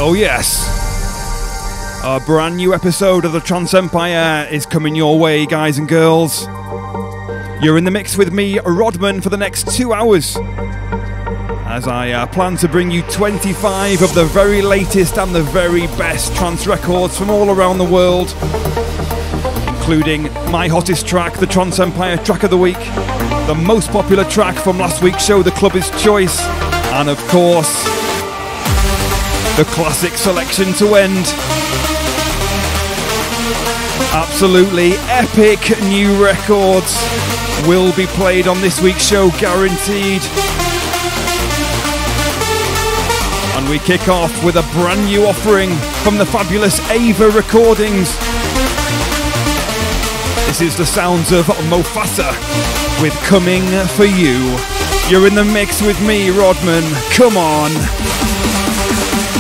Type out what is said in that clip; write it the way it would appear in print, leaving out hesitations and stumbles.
Oh yes, a brand new episode of the Trance Empire is coming your way, guys and girls. You're in the mix with me, Rodman, for the next 2 hours, as I plan to bring you 25 of the very latest and the very best trance records from all around the world, including my hottest track, the Trance Empire Track of the Week, the most popular track from last week's show, the Clubber's Choice, and of course, the classic selection to end. Absolutely epic new records will be played on this week's show, guaranteed. And we kick off with a brand new offering from the fabulous Ava Recordings. This is the sounds of Mofasa with Coming For You. You're in the mix with me, Rodman. Come on.